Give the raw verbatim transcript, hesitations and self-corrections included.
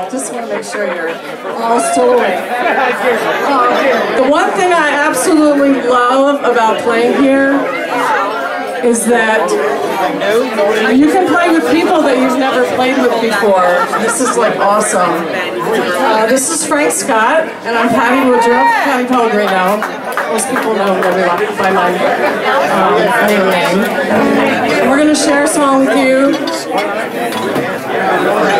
just want to make sure you're all still awake. Uh, the one thing I absolutely love about playing here is that you can play with people that you've never played with before. This is like awesome. Uh, this is Frank Scott, and I'm Patty Woodruff. Patty Pellegrini now. Most people know me by my um, name. We're going to share a song with you.